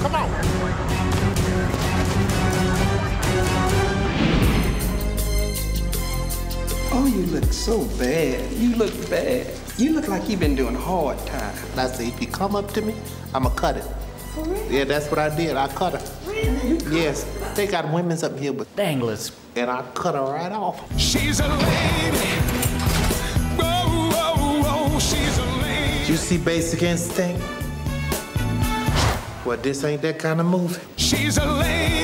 Come on. Oh, you look so bad. You look bad. You look like you've been doing hard time. And I say, if you come up to me, I'ma cut it. For real? Yeah, that's what I did. I cut her. Really? Yes. They got women's up here with danglers. And I cut her right off. She's a lady. Whoa, whoa, whoa, she's a lady. You see Basic Instinct? Well, this ain't that kind of movie. She's a lady.